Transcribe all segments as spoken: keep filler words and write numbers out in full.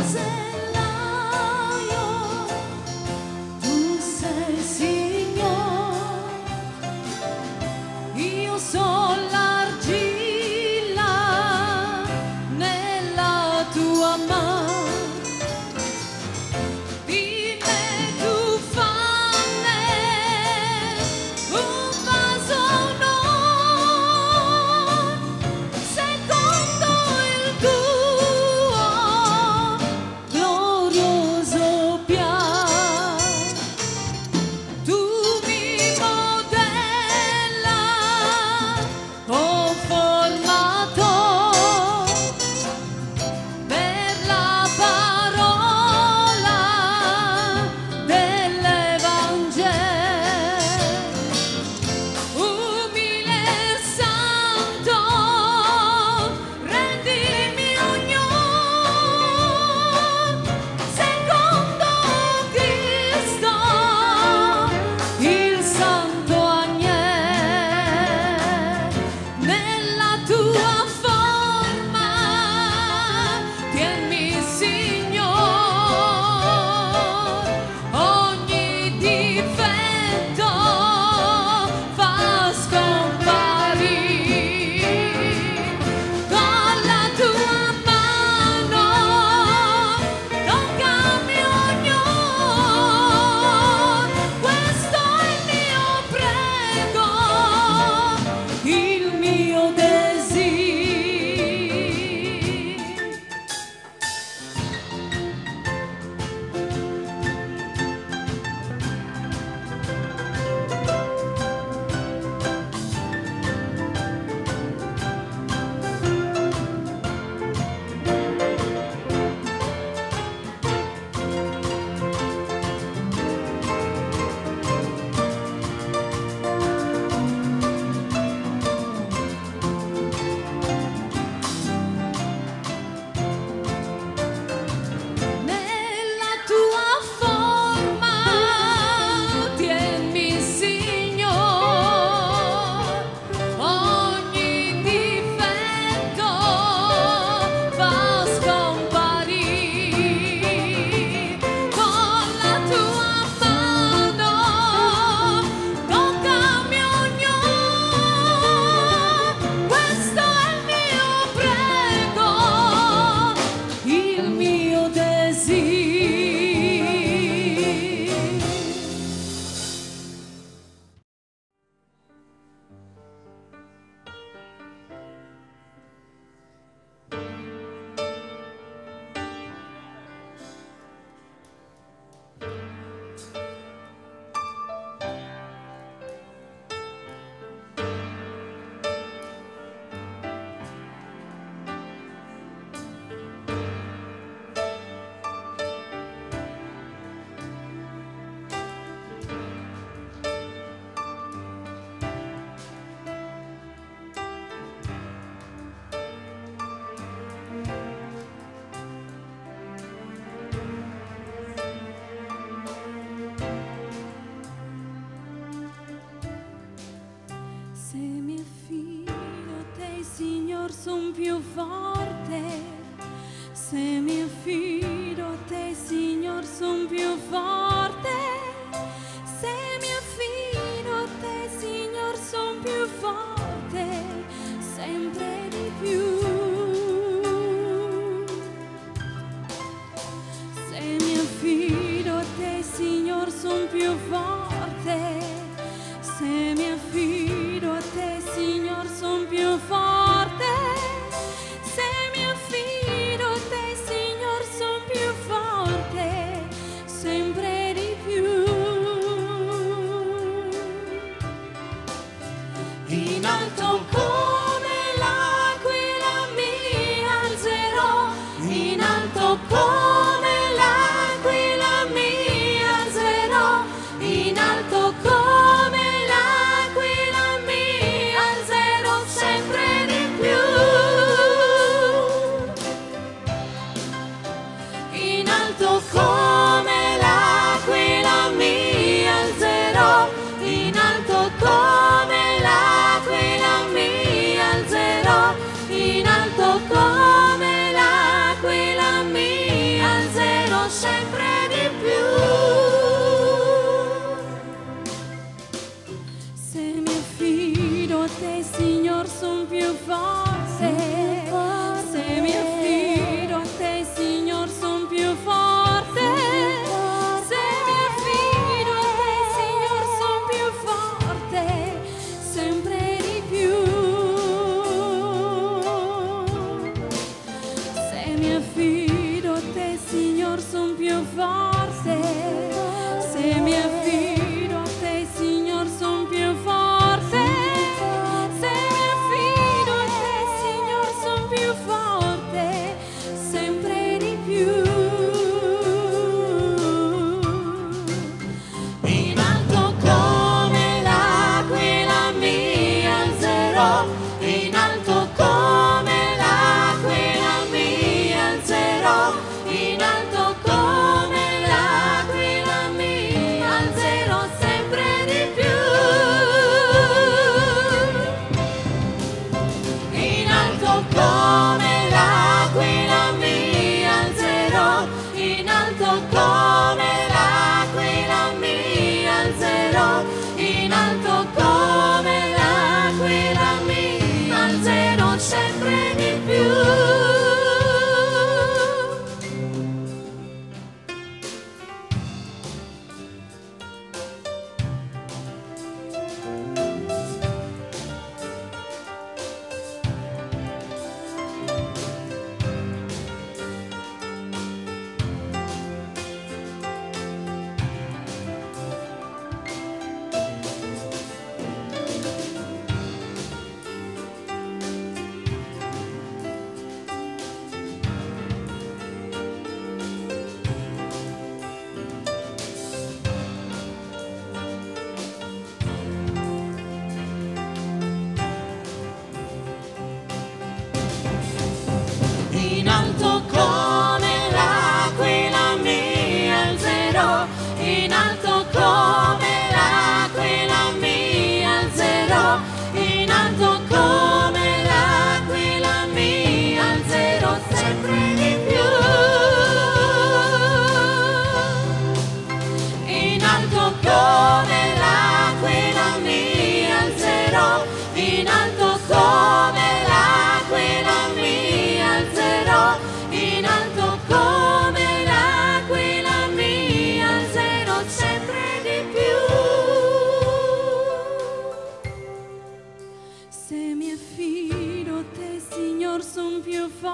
son più forte. Se mi affido a te, Signor, son più forte. Se mi affido a te, Signor, son più forte, sempre di più. Se mi affido a te, Signor, son più forte. Se mi affido a te, Signor, son più forte. Se mi affido a te, Signor, son più forte, sempre di più.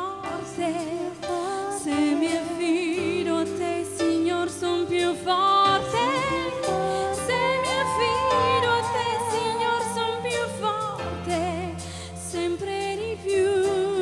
forte. Se mi affido a te, Signor, son più forte. Se mi affido a te, Signor, son più forte, sempre di più.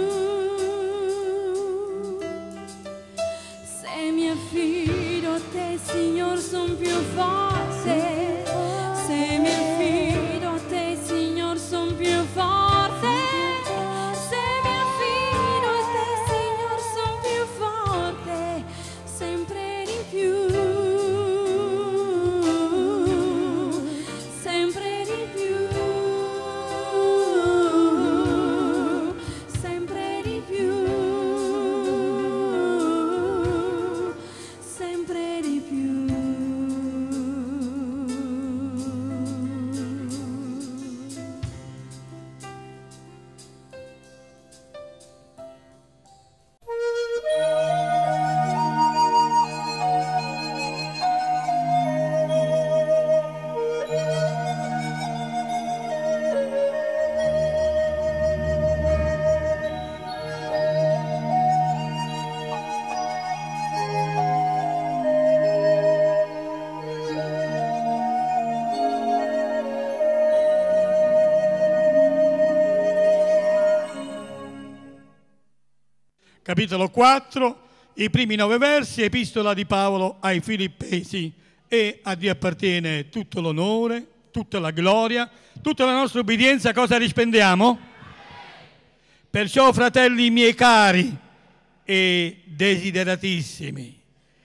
Se mi affido a te, Signor, son più forte. Se mi affido a te, Signor, son più forte. Se mi affido a te, Signor, son più forte, sempre di più. Sempre di più. Sempre di più. Sempre di più. Capitolo quattro, i primi nove versi, epistola di Paolo ai Filippesi. E a Dio appartiene tutto l'onore, tutta la gloria, tutta la nostra obbedienza. Cosa rispondiamo? Perciò, fratelli miei cari e desideratissimi,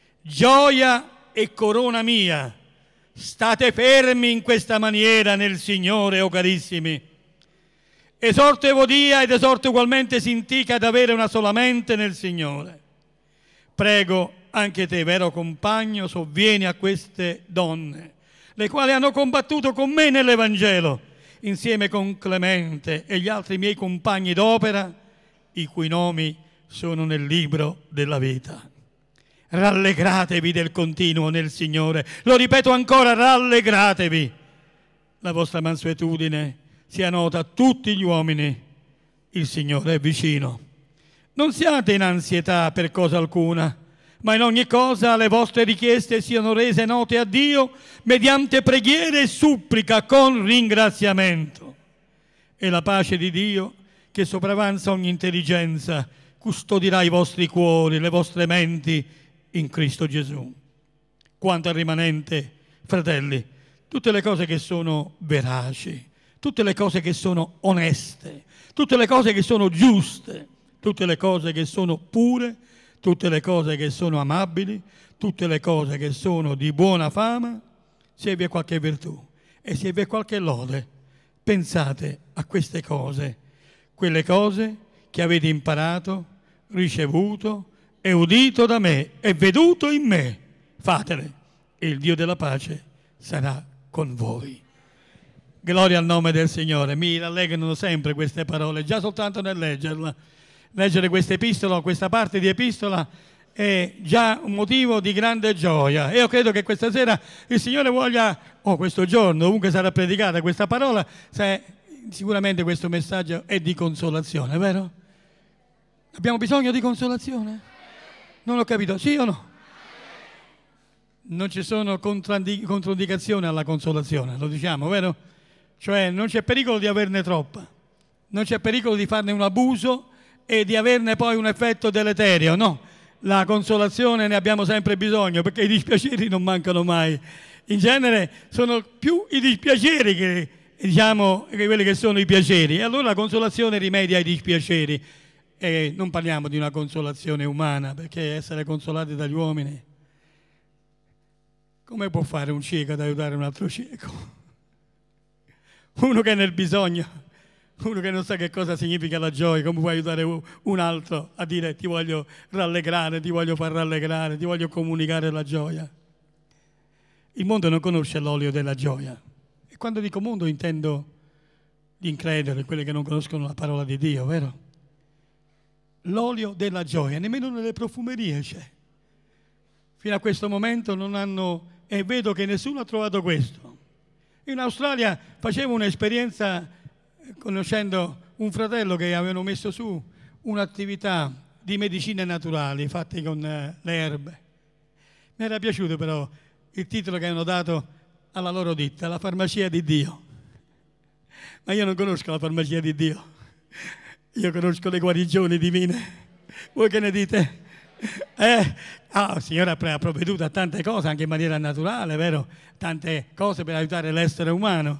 gioia e corona mia, state fermi in questa maniera nel Signore, o carissimi. Esorto Evodia ed esorto ugualmente Sintica ad avere una sola mente nel Signore. Prego anche te, vero compagno, sovvieni a queste donne, le quali hanno combattuto con me nell'Evangelo, insieme con Clemente e gli altri miei compagni d'opera, i cui nomi sono nel libro della vita. Rallegratevi del continuo nel Signore. Lo ripeto ancora, rallegratevi. La vostra mansuetudine sia nota a tutti gli uomini, il Signore è vicino. Non siate in ansietà per cosa alcuna, ma in ogni cosa le vostre richieste siano rese note a Dio mediante preghiera e supplica con ringraziamento. E la pace di Dio, che sopravanza ogni intelligenza, custodirà i vostri cuori, le vostre menti in Cristo Gesù. Quanto al rimanente, fratelli, tutte le cose che sono veraci, tutte le cose che sono oneste, tutte le cose che sono giuste, tutte le cose che sono pure, tutte le cose che sono amabili, tutte le cose che sono di buona fama, se vi è qualche virtù e se vi è qualche lode, pensate a queste cose, quelle cose che avete imparato, ricevuto e udito da me e veduto in me, fatele e il Dio della pace sarà con voi. Gloria al nome del Signore. Mi rallegrano sempre queste parole, già soltanto nel leggerla. Leggere questa epistola, questa parte di epistola, è già un motivo di grande gioia. E io credo che questa sera il Signore voglia, o questo giorno, ovunque sarà predicata questa parola, se, sicuramente questo messaggio è di consolazione, vero? Abbiamo bisogno di consolazione? Non ho capito, sì o no? Non ci sono controindicazioni alla consolazione, lo diciamo, vero? Cioè non c'è pericolo di averne troppa, non c'è pericolo di farne un abuso e di averne poi un effetto deleterio, no. La consolazione ne abbiamo sempre bisogno, perché i dispiaceri non mancano mai. In genere sono più i dispiaceri che, diciamo, che quelli che sono i piaceri. E allora la consolazione rimedia i dispiaceri. E non parliamo di una consolazione umana, perché essere consolati dagli uomini, come può fare un cieco ad aiutare un altro cieco? Uno che è nel bisogno, uno che non sa che cosa significa la gioia, come può aiutare un altro a dire ti voglio rallegrare, ti voglio far rallegrare, ti voglio comunicare la gioia. Il mondo non conosce l'olio della gioia. E quando dico mondo intendo gli increduli, quelli che non conoscono la parola di Dio, vero? L'olio della gioia, nemmeno nelle profumerie c'è. Fino a questo momento non hanno, e vedo che nessuno ha trovato questo. In Australia facevo un'esperienza conoscendo un fratello che avevano messo su un'attività di medicine naturali fatte con eh, le erbe. Mi era piaciuto però il titolo che hanno dato alla loro ditta, la farmacia di Dio. Ma io non conosco la farmacia di Dio, io conosco le guarigioni divine. Voi che ne dite? Eh, ah, il Signore ha provveduto a tante cose anche in maniera naturale, vero? Tante cose per aiutare l'essere umano,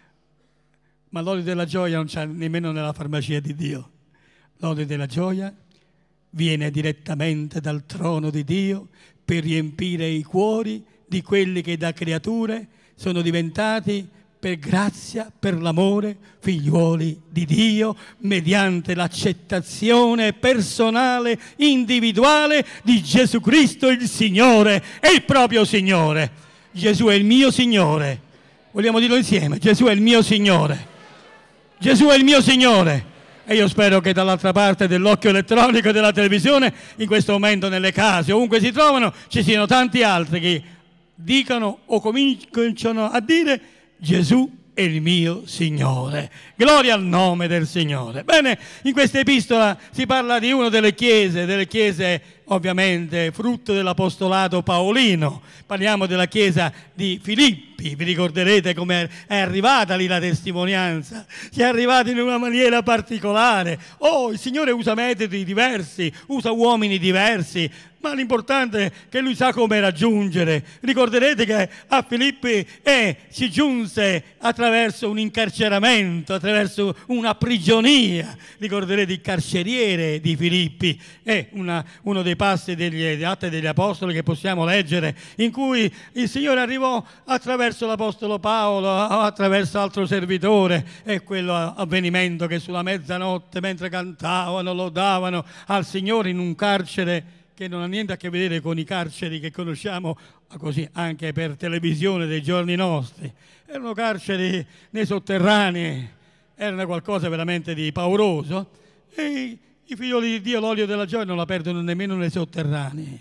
ma l'olio della gioia non c'è nemmeno nella farmacia di Dio. L'olio della gioia viene direttamente dal trono di Dio per riempire i cuori di quelli che da creature sono diventati per grazia, per l'amore, figliuoli di Dio, mediante l'accettazione personale, individuale di Gesù Cristo il Signore, è il proprio Signore. Gesù è il mio Signore. Vogliamo dirlo insieme? Gesù è il mio Signore. Gesù è il mio Signore. E io spero che dall'altra parte dell'occhio elettronico della televisione, in questo momento nelle case, ovunque si trovano, ci siano tanti altri che dicano o cominciano a dire: Gesù è il mio Signore. Gloria al nome del Signore. Bene, in questa epistola si parla di una delle chiese, delle chiese ovviamente frutto dell'apostolato paolino. Parliamo della chiesa di Filippi. Vi ricorderete come è arrivata lì la testimonianza? Si è arrivata in una maniera particolare. Oh, il Signore usa metodi diversi, usa uomini diversi, ma l'importante è che lui sa come raggiungere. Ricorderete che a Filippi eh, si giunse attraverso un incarceramento, attraverso una prigionia. Ricorderete il carceriere di Filippi, è una, uno dei passi degli Atti degli Apostoli che possiamo leggere, in cui il Signore arrivò attraverso l'Apostolo Paolo, attraverso altro servitore, e quello avvenimento che sulla mezzanotte, mentre cantavano, lodavano al Signore in un carcere che non ha niente a che vedere con i carceri che conosciamo così anche per televisione dei giorni nostri. Erano carceri nei sotterranei, erano qualcosa veramente di pauroso, e i figli di Dio l'olio della gioia non la perdono nemmeno nei sotterranei.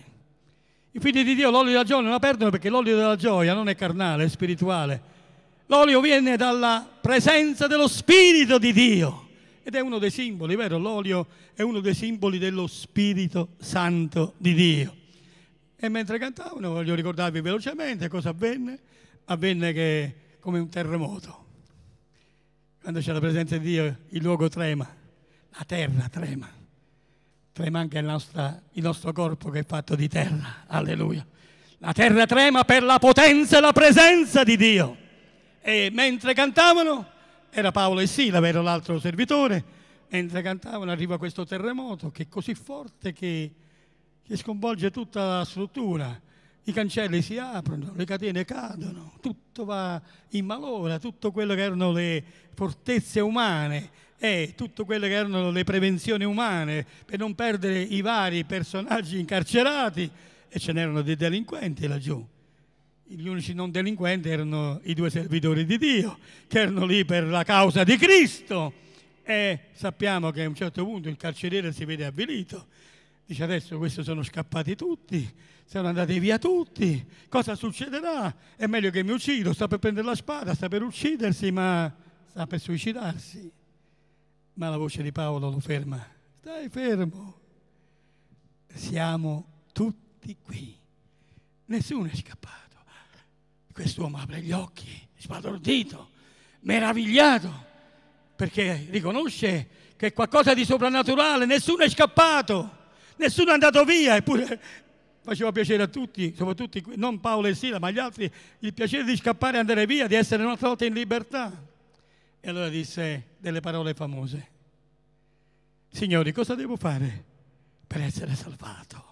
I figli di Dio l'olio della gioia non la perdono perché l'olio della gioia non è carnale, è spirituale. L'olio viene dalla presenza dello Spirito di Dio. Ed è uno dei simboli, vero? L'olio è uno dei simboli dello Spirito Santo di Dio. E mentre cantavano, voglio ricordarvi velocemente cosa avvenne. Avvenne che, come un terremoto, quando c'è la presenza di Dio, il luogo trema, la terra trema. Trema anche il nostro, il nostro corpo che è fatto di terra. Alleluia. La terra trema per la potenza e la presenza di Dio. E mentre cantavano, era Paolo e Sila, vero, l'altro servitore, mentre cantavano arriva questo terremoto che è così forte che, che sconvolge tutta la struttura. I cancelli si aprono, le catene cadono, tutto va in malora, tutto quello che erano le fortezze umane e tutto quello che erano le prevenzioni umane per non perdere i vari personaggi incarcerati, e ce n'erano dei delinquenti laggiù. Gli unici non delinquenti erano i due servitori di Dio, che erano lì per la causa di Cristo. E sappiamo che a un certo punto il carceriere si vede avvilito. Dice: adesso questi sono scappati tutti, sono andati via tutti, cosa succederà? È meglio che mi uccido, sta per prendere la spada, sta per uccidersi, ma sta per suicidarsi. Ma la voce di Paolo lo ferma: stai fermo, siamo tutti qui, nessuno è scappato. Quest'uomo apre gli occhi, sbalordito, meravigliato, perché riconosce che è qualcosa di soprannaturale, nessuno è scappato, nessuno è andato via, eppure faceva piacere a tutti, soprattutto non Paolo e Sila, ma gli altri, il piacere di scappare e andare via, di essere un'altra volta in libertà. E allora disse delle parole famose: Signori, cosa devo fare per essere salvato?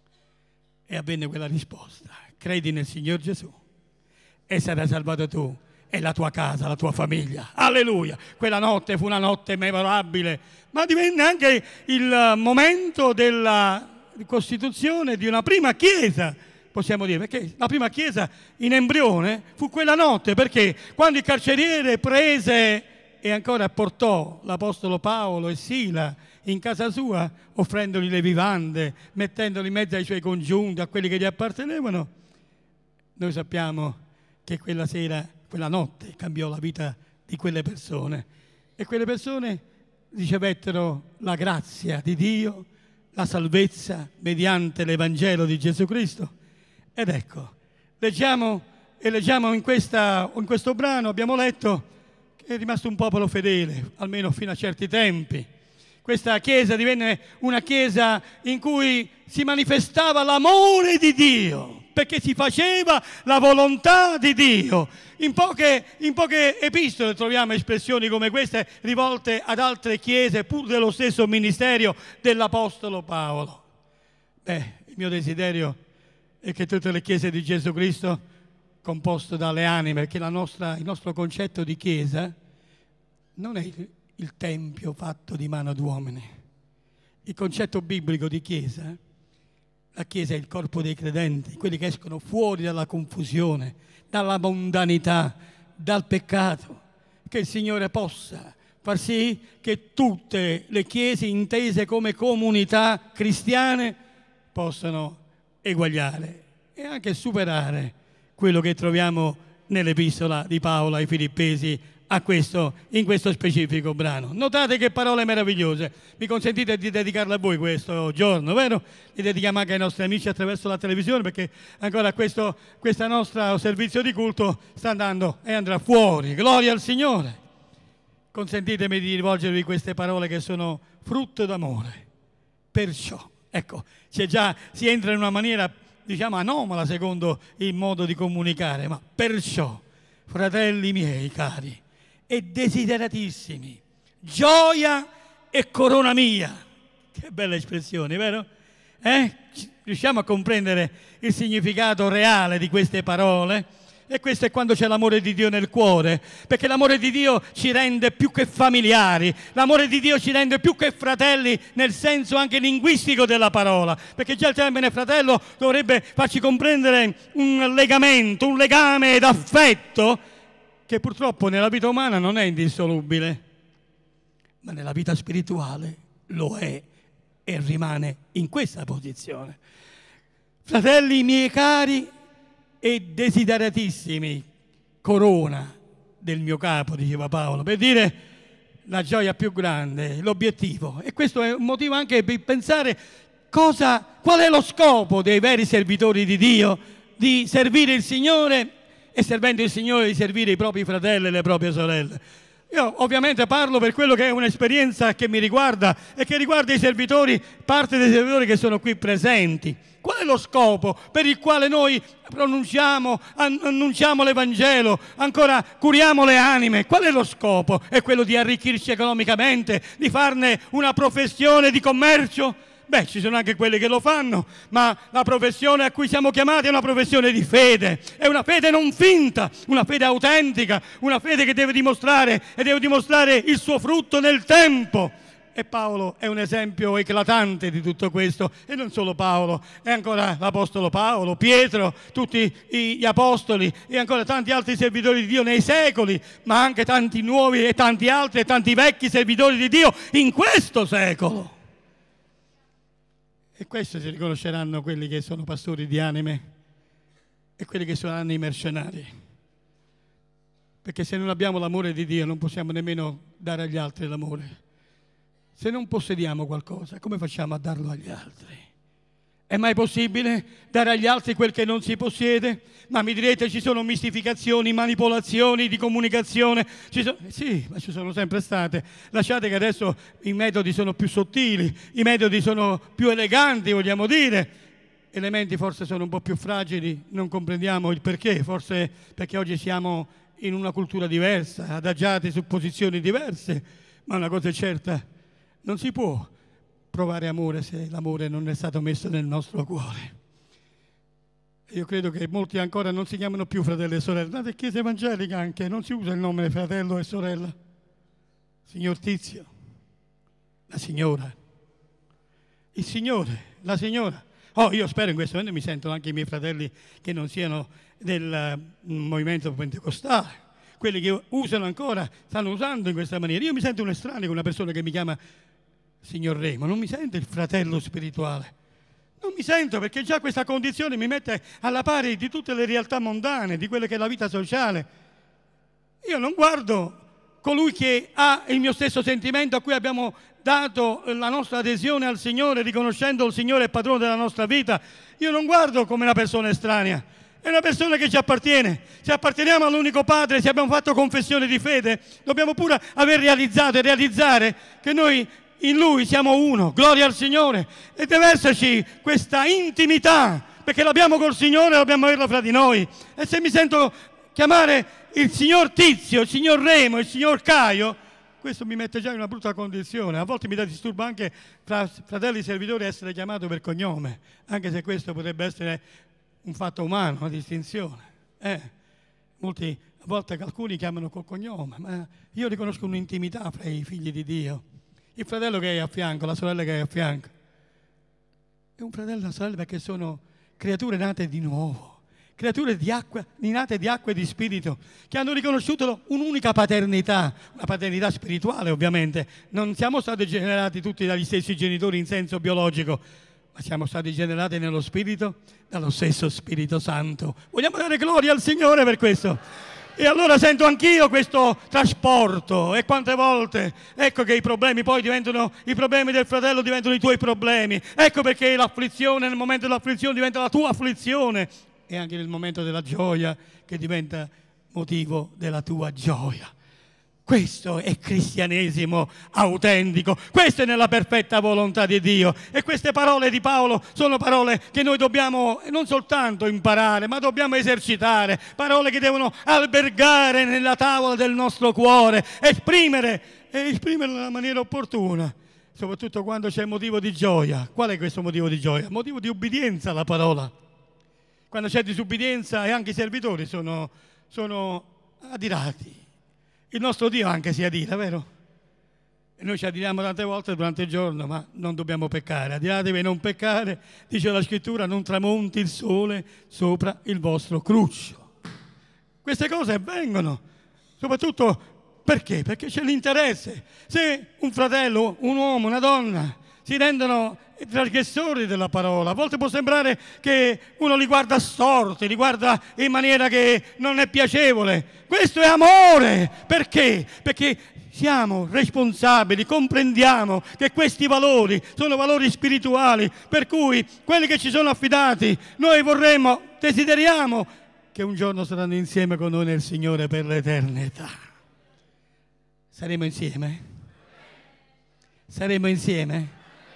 E avvenne quella risposta: credi nel Signor Gesù e sarai salvato tu e la tua casa, la tua famiglia. Alleluia! Quella notte fu una notte memorabile, ma divenne anche il momento della costituzione di una prima chiesa, possiamo dire, perché la prima chiesa in embrione fu quella notte, perché quando il carceriere prese e ancora portò l'apostolo Paolo e Sila in casa sua, offrendogli le vivande, mettendoli in mezzo ai suoi congiunti, a quelli che gli appartenevano, noi sappiamo che quella sera, quella notte cambiò la vita di quelle persone, e quelle persone ricevettero la grazia di Dio, la salvezza mediante l'Evangelo di Gesù Cristo. Ed ecco, leggiamo e leggiamo in, questa, in questo brano, abbiamo letto che è rimasto un popolo fedele, almeno fino a certi tempi. Questa chiesa divenne una chiesa in cui si manifestava l'amore di Dio, perché si faceva la volontà di Dio. In poche, in poche epistole troviamo espressioni come queste rivolte ad altre chiese, pur dello stesso ministero dell'Apostolo Paolo. Beh, il mio desiderio è che tutte le chiese di Gesù Cristo, composte dalle anime, perché la nostra, il nostro concetto di chiesa non è il, il tempio fatto di mano d'uomini. Il concetto biblico di chiesa, la chiesa è il corpo dei credenti, quelli che escono fuori dalla confusione, dalla mondanità, dal peccato. Che il Signore possa far sì che tutte le chiese intese come comunità cristiane possano eguagliare e anche superare quello che troviamo nell'epistola di Paolo ai Filippesi a questo, in questo specifico brano. Notate che parole meravigliose. Mi consentite di dedicarle a voi questo giorno, vero? Li dedichiamo anche ai nostri amici attraverso la televisione, perché ancora questo questo nostro servizio di culto sta andando e andrà fuori. Gloria al Signore. Consentitemi di rivolgervi queste parole che sono frutto d'amore. Perciò, ecco, c'è già, si entra in una maniera, diciamo, anomala secondo il modo di comunicare, ma perciò, fratelli miei cari e desideratissimi, gioia e corona mia. Che bella espressione, vero? Eh? Riusciamo a comprendere il significato reale di queste parole? E questo è quando c'è l'amore di Dio nel cuore, perché l'amore di Dio ci rende più che familiari, l'amore di Dio ci rende più che fratelli nel senso anche linguistico della parola, perché già il termine fratello dovrebbe farci comprendere un legamento, un legame d'affetto che purtroppo nella vita umana non è indissolubile, ma nella vita spirituale lo è e rimane in questa posizione. Fratelli miei cari e desideratissimi, corona del mio capo, diceva Paolo, per dire la gioia più grande, l'obiettivo. E questo è un motivo anche per pensare cosa, qual è lo scopo dei veri servitori di Dio, di servire il Signore e, servendo il Signore, di servire i propri fratelli e le proprie sorelle. Io ovviamente parlo per quello che è un'esperienza che mi riguarda e che riguarda i servitori, parte dei servitori che sono qui presenti. Qual è lo scopo per il quale noi pronunciamo, annunciamo l'Evangelo, ancora curiamo le anime? Qual è lo scopo? È quello di arricchirci economicamente, di farne una professione di commercio? Beh, ci sono anche quelli che lo fanno, ma la professione a cui siamo chiamati è una professione di fede, è una fede non finta, una fede autentica, una fede che deve dimostrare e deve dimostrare il suo frutto nel tempo. E Paolo è un esempio eclatante di tutto questo, e non solo Paolo, è ancora l'Apostolo Paolo, Pietro, tutti gli Apostoli e ancora tanti altri servitori di Dio nei secoli, ma anche tanti nuovi e tanti altri e tanti vecchi servitori di Dio in questo secolo. E questo si riconosceranno quelli che sono pastori di anime e quelli che saranno i mercenari. Perché se non abbiamo l'amore di Dio non possiamo nemmeno dare agli altri l'amore. Se non possediamo qualcosa, come facciamo a darlo agli altri? È mai possibile dare agli altri quel che non si possiede? Ma mi direte, ci sono mistificazioni, manipolazioni di comunicazione? Ci sono... Sì, ma ci sono sempre state. Lasciate che adesso i metodi sono più sottili, i metodi sono più eleganti, vogliamo dire. Elementi forse sono un po' più fragili, non comprendiamo il perché, forse perché oggi siamo in una cultura diversa, adagiati su posizioni diverse, ma una cosa è certa, non si può provare amore se l'amore non è stato messo nel nostro cuore. Io credo che molti ancora non si chiamano più fratelli e sorelle. Nella chiesa evangelica anche non si usa il nome fratello e sorella. Signor Tizio, la signora, il Signore, la signora. Oh, io spero in questo momento mi sentono anche i miei fratelli che non siano del uh, movimento pentecostale, quelli che usano ancora, stanno usando in questa maniera. Io mi sento un estraneo con una persona che mi chiama Signor Remo, non mi sento il fratello spirituale, non mi sento, perché già questa condizione mi mette alla pari di tutte le realtà mondane, di quelle che è la vita sociale. Io non guardo colui che ha il mio stesso sentimento, a cui abbiamo dato la nostra adesione al Signore, riconoscendo il Signore il padrone della nostra vita, io non guardo come una persona estranea, è una persona che ci appartiene. Se apparteniamo all'unico Padre, se abbiamo fatto confessione di fede, dobbiamo pure aver realizzato e realizzare che noi in Lui siamo uno. Gloria al Signore. E deve esserci questa intimità, perché l'abbiamo col Signore, dobbiamo averla fra di noi. E se mi sento chiamare il signor Tizio, il signor Remo, il signor Caio, questo mi mette già in una brutta condizione. A volte mi dà disturbo anche fra fratelli servitori essere chiamato per cognome, anche se questo potrebbe essere un fatto umano, una distinzione. Eh, molti, a volte alcuni chiamano col cognome, ma io riconosco un'intimità fra i figli di Dio. Il fratello che hai a fianco, la sorella che hai a fianco, è un fratello e una sorella perché sono creature nate di nuovo, creature di acqua, nate di acqua e di spirito, che hanno riconosciuto un'unica paternità, una paternità spirituale ovviamente. Non siamo stati generati tutti dagli stessi genitori in senso biologico, ma siamo stati generati nello Spirito, dallo stesso Spirito Santo. Vogliamo dare gloria al Signore per questo. E allora sento anch'io questo trasporto, e quante volte, ecco che i problemi poi diventano, i problemi del fratello diventano i tuoi problemi. Ecco perché l'afflizione, nel momento dell'afflizione diventa la tua afflizione, e anche nel momento della gioia che diventa motivo della tua gioia. Questo è cristianesimo autentico, questo è nella perfetta volontà di Dio. E queste parole di Paolo sono parole che noi dobbiamo non soltanto imparare, ma dobbiamo esercitare, parole che devono albergare nella tavola del nostro cuore, esprimere e esprimere nella maniera opportuna, soprattutto quando c'è motivo di gioia. Qual è questo motivo di gioia? Motivo di ubbidienza alla parola. Quando c'è disubbidienza, e anche i servitori sono, sono adirati. Il nostro Dio anche si adira, vero? E noi ci adiriamo tante volte durante il giorno, ma non dobbiamo peccare. Adiratevi e non peccare, dice la Scrittura, non tramonti il sole sopra il vostro cruccio. Queste cose avvengono, soprattutto perché? Perché c'è l'interesse. Se un fratello, un uomo, una donna si rendono trasgressori della parola, a volte può sembrare che uno li guarda storti, li guarda in maniera che non è piacevole. Questo è amore. Perché? Perché siamo responsabili, comprendiamo che questi valori sono valori spirituali, per cui quelli che ci sono affidati, noi vorremmo, desideriamo che un giorno saranno insieme con noi nel Signore per l'eternità. Saremo insieme? Saremo insieme?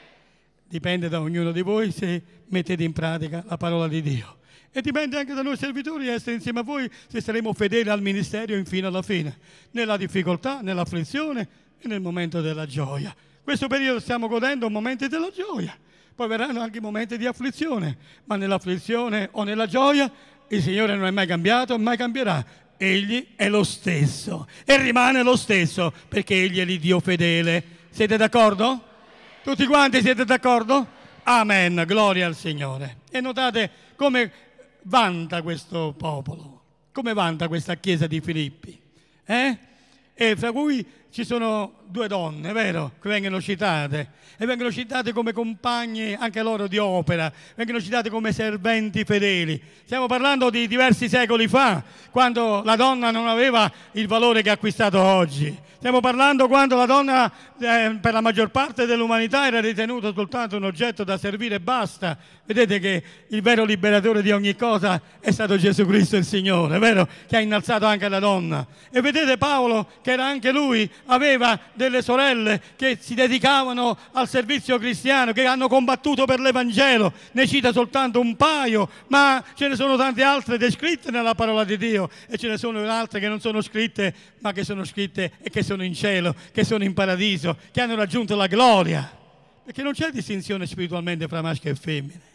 Dipende da ognuno di voi se mettete in pratica la parola di Dio. E dipende anche da noi servitori essere insieme a voi se saremo fedeli al ministero infino alla fine, nella difficoltà, nell'afflizione e nel momento della gioia. Questo periodo stiamo godendo momenti della gioia, poi verranno anche momenti di afflizione, ma nell'afflizione o nella gioia il Signore non è mai cambiato, mai cambierà. Egli è lo stesso e rimane lo stesso perché Egli è l'Iddio fedele. Siete d'accordo? Tutti quanti siete d'accordo? Amen, gloria al Signore. E notate come vanta questo popolo, come vanta questa chiesa di Filippi. Eh? E fra cui ci sono due donne, vero? Che vengono citate. E vengono citate come compagni anche loro di opera, vengono citate come serventi fedeli. Stiamo parlando di diversi secoli fa, quando la donna non aveva il valore che ha acquistato oggi. Stiamo parlando quando la donna eh, per la maggior parte dell'umanità era ritenuta soltanto un oggetto da servire e basta. Vedete che il vero liberatore di ogni cosa è stato Gesù Cristo il Signore, vero? Che ha innalzato anche la donna. E vedete Paolo, che era anche lui, aveva delle sorelle che si dedicavano al servizio cristiano, che hanno combattuto per l'Evangelo. Ne cita soltanto un paio, ma ce ne sono tante altre descritte nella parola di Dio, e ce ne sono altre che non sono scritte, ma che sono scritte e che sono in cielo, che sono in paradiso, che hanno raggiunto la gloria, perché non c'è distinzione spiritualmente fra maschio e femmine.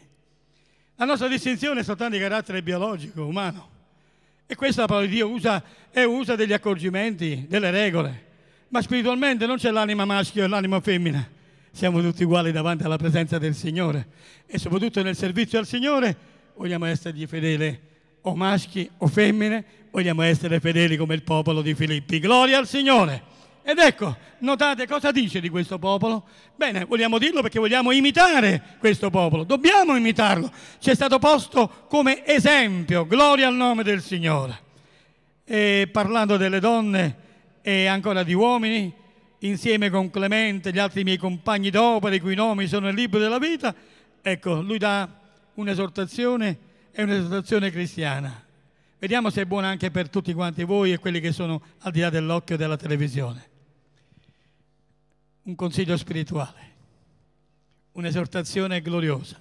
La nostra distinzione è soltanto di carattere biologico, umano, e questa la parola di Dio usa, e usa degli accorgimenti, delle regole, ma spiritualmente non c'è l'anima maschio e l'anima femmina. Siamo tutti uguali davanti alla presenza del Signore, e soprattutto nel servizio al Signore vogliamo essergli fedeli, o maschi o femmine, vogliamo essere fedeli come il popolo di Filippi. Gloria al Signore! Ed ecco, notate cosa dice di questo popolo? Bene, vogliamo dirlo perché vogliamo imitare questo popolo, dobbiamo imitarlo. Ci è stato posto come esempio, gloria al nome del Signore. E parlando delle donne, e ancora di uomini, insieme con Clemente e gli altri miei compagni d'opera, i cui nomi sono nel libro della vita. Ecco, lui dà un'esortazione, è un'esortazione cristiana. Vediamo se è buona anche per tutti quanti voi e quelli che sono al di là dell'occhio della televisione. Un consiglio spirituale, un'esortazione gloriosa.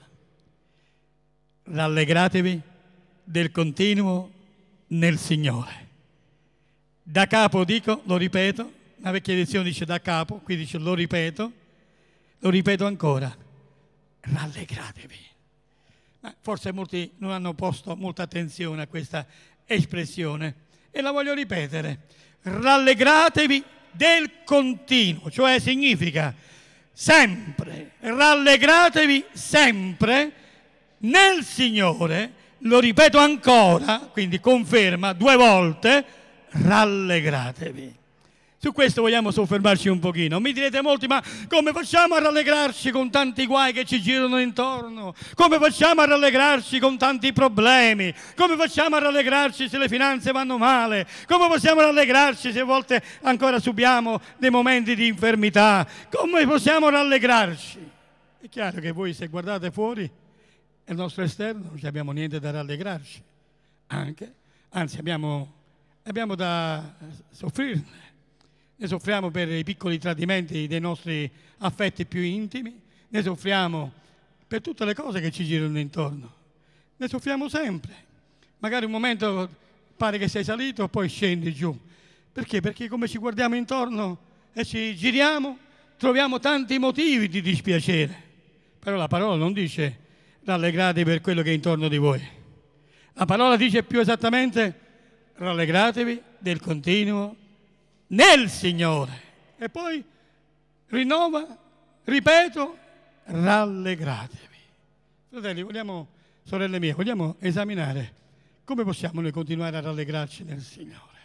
Rallegratevi del continuo nel Signore. Da capo dico, lo ripeto, la vecchia edizione dice da capo, qui dice lo ripeto, lo ripeto ancora, rallegratevi. Ma forse molti non hanno posto molta attenzione a questa espressione e la voglio ripetere. Rallegratevi del continuo, cioè significa sempre, rallegratevi sempre nel Signore, lo ripeto ancora, quindi conferma due volte, rallegratevi. Su questo vogliamo soffermarci un pochino. Mi direte molti, ma come facciamo a rallegrarci con tanti guai che ci girano intorno? Come facciamo a rallegrarci con tanti problemi? Come facciamo a rallegrarci se le finanze vanno male? Come possiamo rallegrarci se a volte ancora subiamo dei momenti di infermità? Come possiamo rallegrarci? È chiaro che voi, se guardate fuori, il nostro esterno, non abbiamo niente da rallegrarci. Anche, anzi abbiamo, abbiamo da soffrirne. Ne soffriamo per i piccoli tradimenti dei nostri affetti più intimi, ne soffriamo per tutte le cose che ci girano intorno, ne soffriamo sempre. Magari un momento pare che sei salito, poi scendi giù. Perché? Perché come ci guardiamo intorno e ci giriamo, troviamo tanti motivi di dispiacere. Però la parola non dice rallegratevi per quello che è intorno di voi. La parola dice più esattamente rallegratevi del continuo nel Signore. E poi rinnova, ripeto, rallegratevi. Fratelli, vogliamo, sorelle mie, vogliamo esaminare come possiamo noi continuare a rallegrarci nel Signore.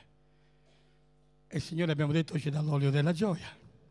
E il Signore, abbiamo detto, ci dà l'olio della gioia.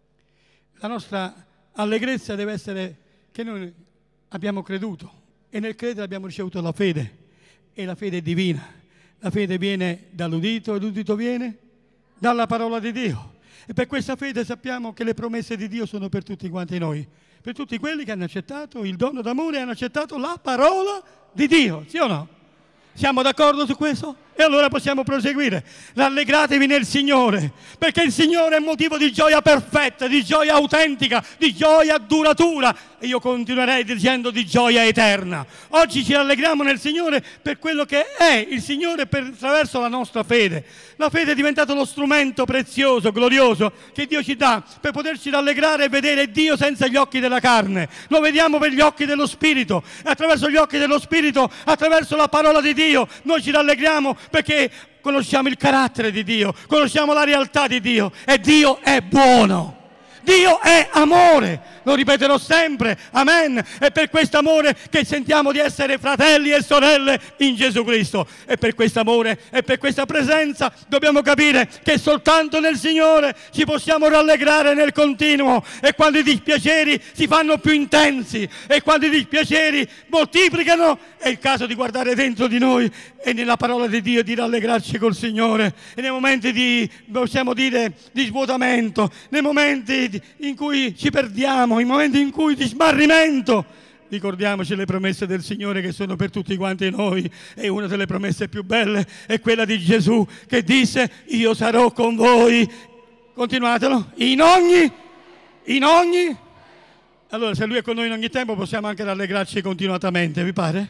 La nostra allegrezza deve essere che noi abbiamo creduto e nel credere abbiamo ricevuto la fede, e la fede è divina. La fede viene dall'udito e l'udito viene dalla parola di Dio. E per questa fede sappiamo che le promesse di Dio sono per tutti quanti noi, per tutti quelli che hanno accettato il dono d'amore e hanno accettato la parola di Dio, sì o no? Siamo d'accordo su questo? E allora possiamo proseguire. Rallegratevi nel Signore, perché il Signore è motivo di gioia perfetta, di gioia autentica, di gioia duratura, e io continuerei dicendo di gioia eterna. Oggi ci rallegriamo nel Signore per quello che è il Signore per, attraverso la nostra fede. La fede è diventato lo strumento prezioso, glorioso che Dio ci dà per poterci rallegrare e vedere Dio senza gli occhi della carne. Lo vediamo per gli occhi dello Spirito, e attraverso gli occhi dello Spirito, attraverso la parola di Dio, noi ci rallegriamo perché conosciamo il carattere di Dio, conosciamo la realtà di Dio, e Dio è buono. Dio è amore, lo ripeterò sempre, amen. È per questo amore che sentiamo di essere fratelli e sorelle in Gesù Cristo. E per questo amore e per questa presenza dobbiamo capire che soltanto nel Signore ci possiamo rallegrare nel continuo. E quando i dispiaceri si fanno più intensi, e quando i dispiaceri moltiplicano, è il caso di guardare dentro di noi e nella parola di Dio di rallegrarci col Signore. E nei momenti di, possiamo dire, di svuotamento, nei momenti in cui ci perdiamo, i momenti in cui di smarrimento, ricordiamoci le promesse del Signore che sono per tutti quanti noi. E una delle promesse più belle è quella di Gesù, che disse: io sarò con voi, continuatelo, in ogni in ogni allora se Lui è con noi in ogni tempo, possiamo anche rallegrarci continuatamente, vi pare?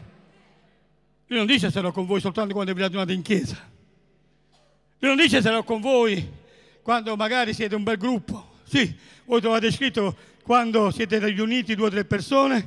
Lui non dice sarò con voi soltanto quando vi radunate in chiesa. Lui non dice sarò con voi quando magari siete un bel gruppo. Sì, voi trovate scritto quando siete riuniti due o tre persone,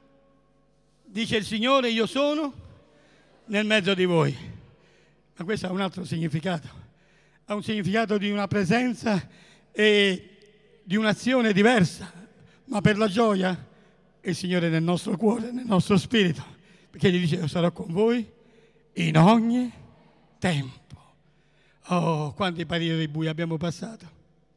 dice il Signore: io sono nel mezzo di voi. Ma questo ha un altro significato, ha un significato di una presenza e di un'azione diversa, ma per la gioia il Signore è nel nostro cuore, nel nostro spirito, perché gli dice: io sarò con voi in ogni tempo. Oh, quanti periodi bui abbiamo passato.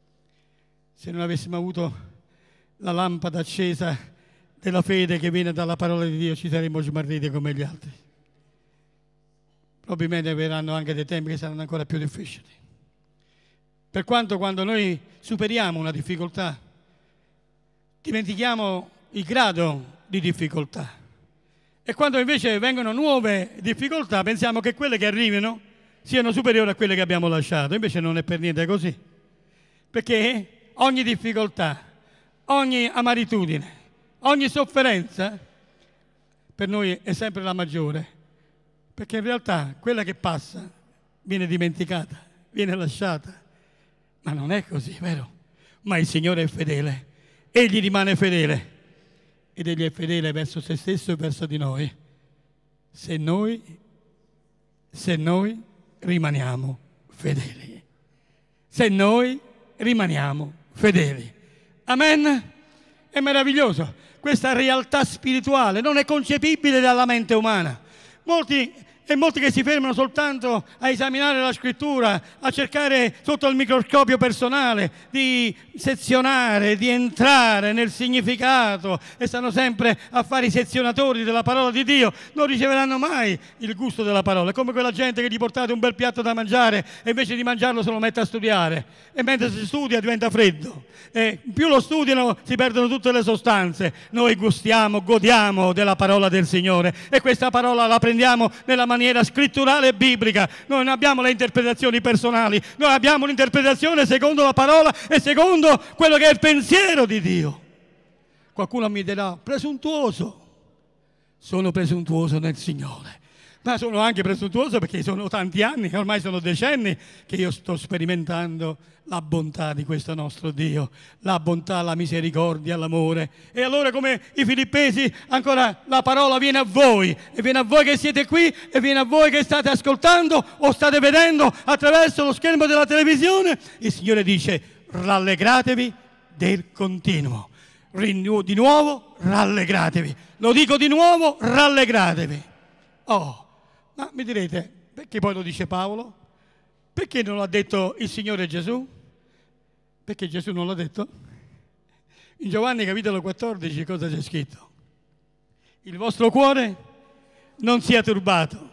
Se non avessimo avuto la lampada accesa della fede che viene dalla parola di Dio, ci saremmo smarriti come gli altri. Probabilmente verranno anche dei tempi che saranno ancora più difficili. Per quanto quando noi superiamo una difficoltà, dimentichiamo il grado di difficoltà. E quando invece vengono nuove difficoltà, pensiamo che quelle che arrivino siano superiori a quelle che abbiamo lasciato. Invece non è per niente così. Perché ogni difficoltà, ogni amaritudine, ogni sofferenza, per noi è sempre la maggiore. Perché in realtà quella che passa viene dimenticata, viene lasciata. Ma non è così, vero? Ma il Signore è fedele. Egli rimane fedele. Ed Egli è fedele verso se stesso e verso di noi. Se noi, se noi rimaniamo fedeli. Se noi rimaniamo fedeli. Amen? È meraviglioso. Questa realtà spirituale non è concepibile dalla mente umana. Molti E molti che si fermano soltanto a esaminare la scrittura, a cercare sotto il microscopio personale di sezionare, di entrare nel significato e stanno sempre a fare i sezionatori della parola di Dio, non riceveranno mai il gusto della parola. È come quella gente che gli portate un bel piatto da mangiare e invece di mangiarlo se lo mette a studiare, e mentre si studia diventa freddo, e più lo studiano si perdono tutte le sostanze. Noi gustiamo, godiamo della parola del Signore, e questa parola la prendiamo nella maniera scritturale e biblica. Noi non abbiamo le interpretazioni personali, noi abbiamo l'interpretazione secondo la parola e secondo quello che è il pensiero di Dio. Qualcuno mi dirà: presuntuoso. Sono presuntuoso nel Signore, ma sono anche presuntuoso perché sono tanti anni, ormai sono decenni che io sto sperimentando la bontà di questo nostro Dio, la bontà, la misericordia, l'amore. E allora, come i Filippesi, ancora la parola viene a voi, e viene a voi che siete qui, e viene a voi che state ascoltando o state vedendo attraverso lo schermo della televisione. Il Signore dice: rallegratevi del continuo. Di nuovo rallegratevi. Lo dico di nuovo, rallegratevi. Oh, ma mi direte, perché poi lo dice Paolo? Perché non l'ha detto il Signore Gesù? Perché Gesù non l'ha detto? In Giovanni capitolo quattordici cosa c'è scritto? Il vostro cuore non sia turbato.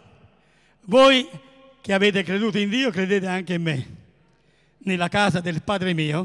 Voi che avete creduto in Dio, credete anche in me. Nella casa del Padre mio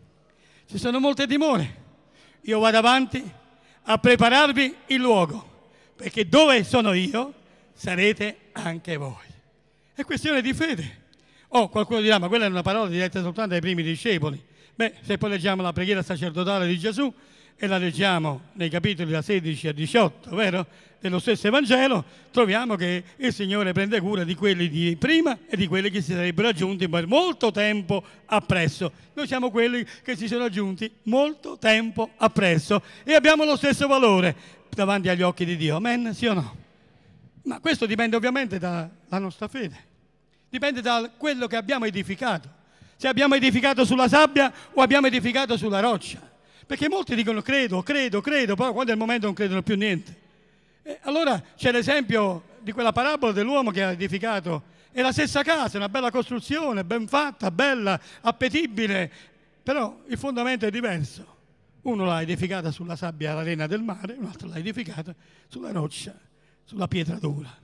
ci sono molte dimore. Io vado avanti a prepararvi il luogo, perché dove sono io sarete anche voi. È questione di fede. Oh, qualcuno dirà: ma quella è una parola diretta soltanto ai primi discepoli. Beh, se poi leggiamo la preghiera sacerdotale di Gesù e la leggiamo nei capitoli da sedici a diciotto, vero? Dello stesso Evangelo, troviamo che il Signore prende cura di quelli di prima e di quelli che si sarebbero aggiunti per molto tempo appresso. Noi siamo quelli che si sono aggiunti molto tempo appresso e abbiamo lo stesso valore davanti agli occhi di Dio. Amen? Sì o no? Ma questo dipende ovviamente dalla nostra fede. Dipende da quello che abbiamo edificato. Se abbiamo edificato sulla sabbia o abbiamo edificato sulla roccia. Perché molti dicono credo, credo, credo, poi quando è il momento non credono più niente. E allora c'è l'esempio di quella parabola dell'uomo che ha edificato. È la stessa casa, una bella costruzione, ben fatta, bella, appetibile, però il fondamento è diverso. Uno l'ha edificata sulla sabbia e l'arena del mare, un altro l'ha edificata sulla roccia, sulla pietra dura.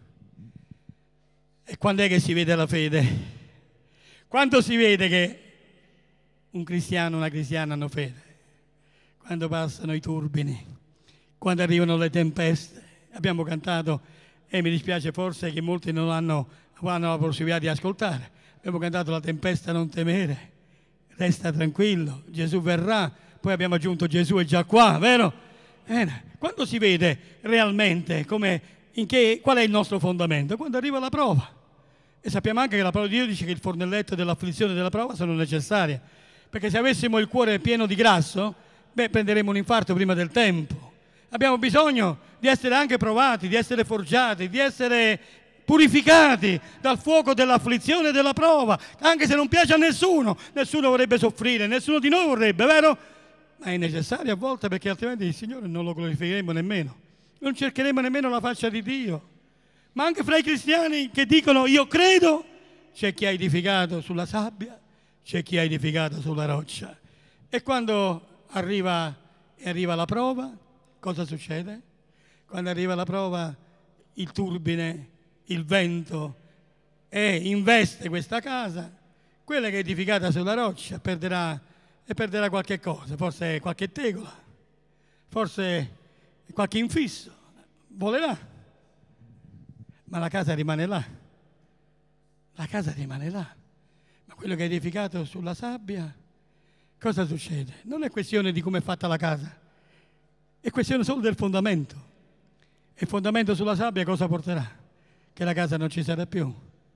E quando è che si vede la fede? Quando si vede che un cristiano e una cristiana hanno fede? Quando passano i turbini, quando arrivano le tempeste. Abbiamo cantato, e mi dispiace forse che molti non hanno, hanno la possibilità di ascoltare, abbiamo cantato la tempesta non temere, resta tranquillo, Gesù verrà. Poi abbiamo aggiunto Gesù è già qua, vero? Bene. Quando si vede realmente come, in che, qual è il nostro fondamento? Quando arriva la prova. E sappiamo anche che la parola di Dio dice che il fornelletto dell'afflizione e della prova sono necessarie, perché se avessimo il cuore pieno di grasso, beh, prenderemo un infarto prima del tempo. Abbiamo bisogno di essere anche provati, di essere forgiati, di essere purificati dal fuoco dell'afflizione e della prova, anche se non piace a nessuno. Nessuno vorrebbe soffrire, nessuno di noi vorrebbe, vero? Ma è necessario a volte, perché altrimenti il Signore non lo glorificheremo nemmeno, non cercheremo nemmeno la faccia di Dio. Ma anche fra i cristiani che dicono io credo, c'è chi ha edificato sulla sabbia, c'è chi ha edificato sulla roccia. E quando arriva, e arriva la prova, cosa succede? Quando arriva la prova, il turbine, il vento e investe questa casa, quella che è edificata sulla roccia perderà, e perderà qualche cosa, forse qualche tegola, forse qualche infisso, volerà, ma la casa rimane là, la casa rimane là. Ma quello che è edificato sulla sabbia, cosa succede? Non è questione di come è fatta la casa, è questione solo del fondamento. E il fondamento sulla sabbia cosa porterà? Che la casa non ci sarà più.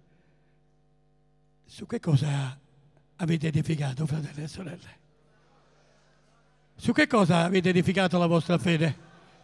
Su che cosa avete edificato, fratelli e sorelle? Su che cosa avete edificato la vostra fede?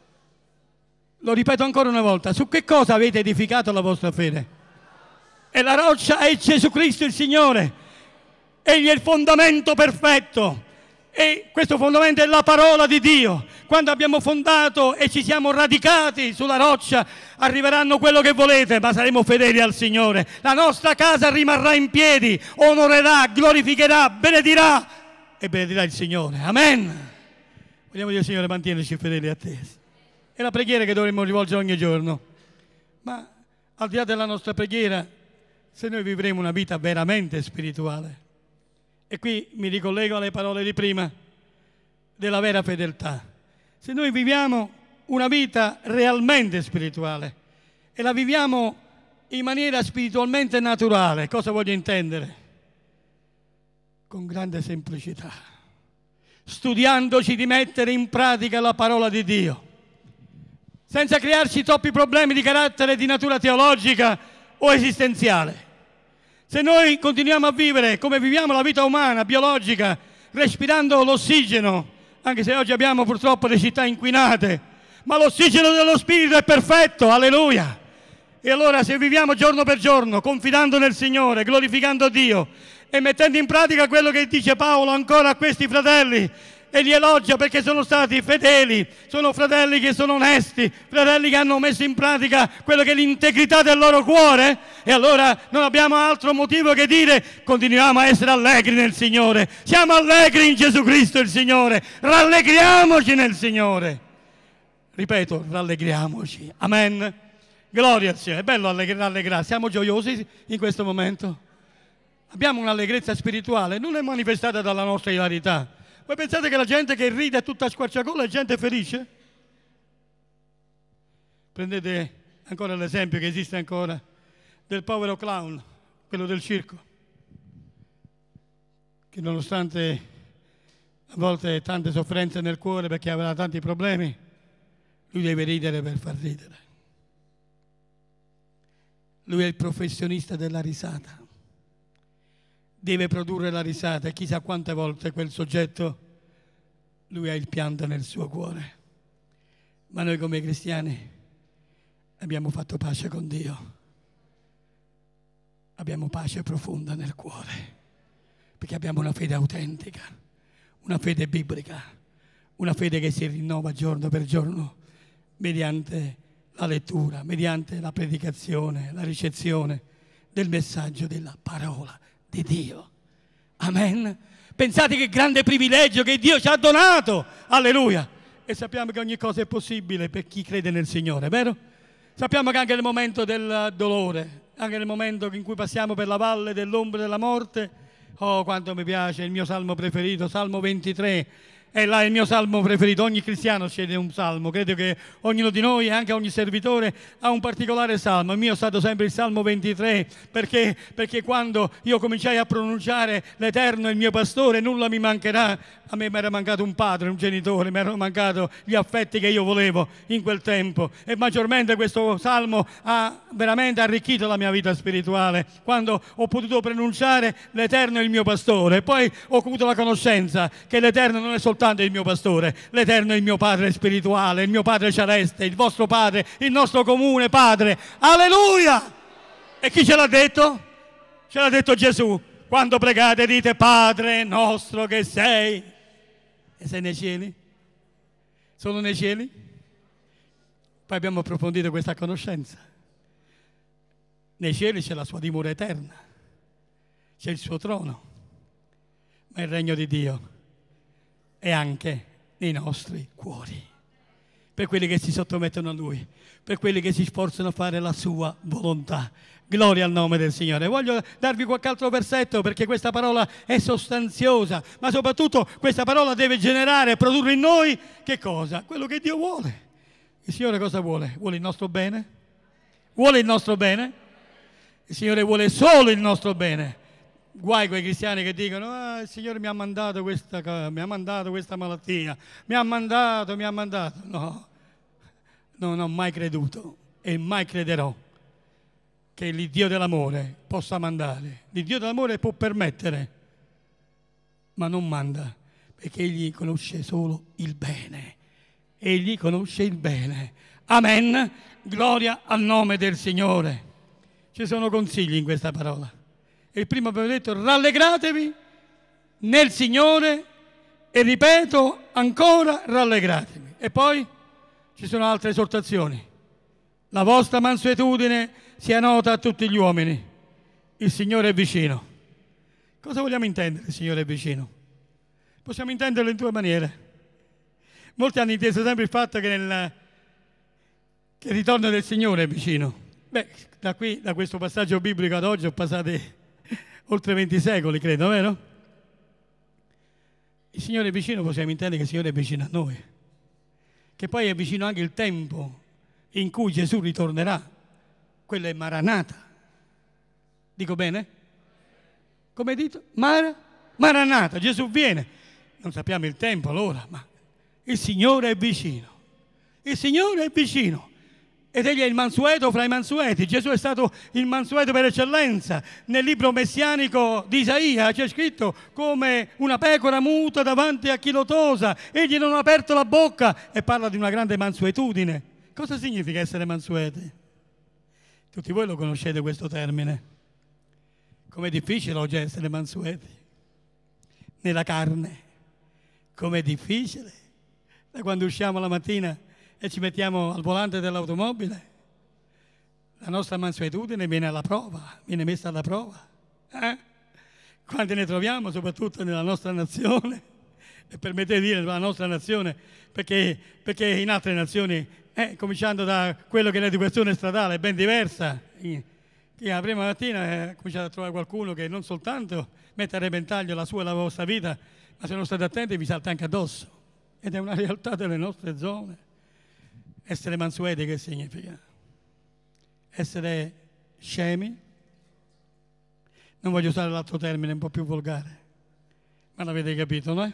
Lo ripeto ancora una volta, su che cosa avete edificato la vostra fede? E la roccia è Gesù Cristo il Signore. Egli è il fondamento perfetto. E questo fondamento è la parola di Dio. Quando abbiamo fondato e ci siamo radicati sulla roccia, arriveranno quello che volete, ma saremo fedeli al Signore. La nostra casa rimarrà in piedi, onorerà, glorificherà, benedirà e benedirà il Signore. Amen. Vogliamo dire, Signore, mantienici fedeli a te. È la preghiera che dovremmo rivolgere ogni giorno. Ma al di là della nostra preghiera, se noi vivremo una vita veramente spirituale, e qui mi ricollego alle parole di prima della vera fedeltà, se noi viviamo una vita realmente spirituale e la viviamo in maniera spiritualmente naturale, cosa voglio intendere? Con grande semplicità, studiandoci di mettere in pratica la parola di Dio, senza crearci troppi problemi di carattere di natura teologica o esistenziale. Se noi continuiamo a vivere come viviamo la vita umana, biologica, respirando l'ossigeno, anche se oggi abbiamo purtroppo le città inquinate, ma l'ossigeno dello Spirito è perfetto, alleluia! E allora se viviamo giorno per giorno, confidando nel Signore, glorificando Dio e mettendo in pratica quello che dice Paolo ancora a questi fratelli, e li elogia perché sono stati fedeli, sono fratelli che sono onesti, fratelli che hanno messo in pratica quello che è l'integrità del loro cuore, e allora non abbiamo altro motivo che dire: continuiamo a essere allegri nel Signore, siamo allegri in Gesù Cristo il Signore, rallegriamoci nel Signore. Ripeto, rallegriamoci, amen. Gloria al Signore, è bello rallegrarsi, siamo gioiosi in questo momento, abbiamo un'allegrezza spirituale, non è manifestata dalla nostra ilarità. Voi pensate che la gente che ride è tutta squarciagola è gente felice? Prendete ancora l'esempio che esiste ancora del povero clown, quello del circo, che nonostante a volte tante sofferenze nel cuore perché avrà tanti problemi, lui deve ridere per far ridere. Lui è il professionista della risata. Deve produrre la risata, e chissà quante volte quel soggetto, lui ha il pianto nel suo cuore. Ma noi come cristiani abbiamo fatto pace con Dio, abbiamo pace profonda nel cuore, perché abbiamo una fede autentica, una fede biblica, una fede che si rinnova giorno per giorno mediante la lettura, mediante la predicazione, la ricezione del messaggio della parola di Dio. Amen. Pensate che grande privilegio che Dio ci ha donato. Alleluia. E sappiamo che ogni cosa è possibile per chi crede nel Signore, vero? Sappiamo che anche nel momento del dolore, anche nel momento in cui passiamo per la valle dell'ombra della morte, oh quanto mi piace il mio salmo preferito, Salmo ventitré. È là il mio salmo preferito. Ogni cristiano sceglie un salmo, credo che ognuno di noi e anche ogni servitore ha un particolare salmo. Il mio è stato sempre il Salmo ventitré, perché, perché quando io cominciai a pronunciare l'Eterno è il mio pastore, nulla mi mancherà. A me mi era mancato un padre, un genitore, mi erano mancati gli affetti che io volevo in quel tempo, e maggiormente questo salmo ha veramente arricchito la mia vita spirituale quando ho potuto pronunciare l'Eterno è il mio pastore. E poi ho avuto la conoscenza che l'Eterno non è soltanto il mio pastore, l'Eterno è il mio Padre spirituale, il mio Padre celeste, il vostro Padre, il nostro comune Padre. Alleluia! E chi ce l'ha detto? Ce l'ha detto Gesù. Quando pregate dite Padre nostro che sei. E sei nei cieli? Sono nei cieli? Poi abbiamo approfondito questa conoscenza. Nei cieli c'è la sua dimora eterna, c'è il suo trono, ma il regno di Dio è anche nei nostri cuori. per quelli che si sottomettono a Lui, per quelli che si sforzano a fare la Sua volontà. Gloria al nome del Signore. Voglio darvi qualche altro versetto perché questa parola è sostanziosa, ma soprattutto questa parola deve generare e produrre in noi che cosa? Quello che Dio vuole. Il Signore cosa vuole? Vuole il nostro bene? Vuole il nostro bene? Il Signore vuole solo il nostro bene. Guai quei cristiani che dicono: ah, il Signore mi ha mandato questa, mi ha mandato questa malattia, mi ha mandato, mi ha mandato. No, non ho mai creduto e mai crederò che l'Iddio dell'amore possa mandare. L'Iddio dell'amore può permettere, ma non manda, perché Egli conosce solo il bene. Egli conosce il bene. Amen. Gloria al nome del Signore. Ci sono consigli in questa parola. E il primo abbiamo detto: rallegratevi nel Signore, e ripeto ancora, rallegratevi. E poi ci sono altre esortazioni. La vostra mansuetudine sia nota a tutti gli uomini. Il Signore è vicino. Cosa vogliamo intendere, il Signore è vicino? Possiamo intenderlo in due maniere. Molti hanno inteso sempre il fatto che, nel, che il ritorno del Signore è vicino. Beh, da qui, da questo passaggio biblico ad oggi, ho passati oltre venti secoli, credo, vero? Il Signore è vicino, possiamo intendere che il Signore è vicino a noi. Che poi è vicino anche il tempo in cui Gesù ritornerà. Quello è Maranata. Dico bene? Come dito? Mara? Maranata, Gesù viene. Non sappiamo il tempo allora, ma il Signore è vicino. Il Signore è vicino. Ed egli è il mansueto fra i mansueti. Gesù è stato il mansueto per eccellenza. Nel libro messianico di Isaia c'è scritto: come una pecora muta davanti a chi lo tosa, egli non ha aperto la bocca, e parla di una grande mansuetudine. Cosa significa essere mansueti? Tutti voi lo conoscete questo termine. Com'è difficile oggi essere mansueti nella carne. Com'è difficile da quando usciamo la mattina e ci mettiamo al volante dell'automobile. La nostra mansuetudine viene alla prova, viene messa alla prova. Eh? Quando ne troviamo, soprattutto nella nostra nazione, e permettete di dire la nostra nazione, perché, perché in altre nazioni, eh, cominciando da quello che è l'educazione stradale, è ben diversa. Che la prima mattina eh, cominciate a trovare qualcuno che non soltanto mette a repentaglio la sua e la vostra vita, ma se non state attenti vi salta anche addosso. Ed è una realtà delle nostre zone. Essere mansueti che significa? Essere scemi? Non voglio usare l'altro termine un po' più volgare, ma l'avete capito, no?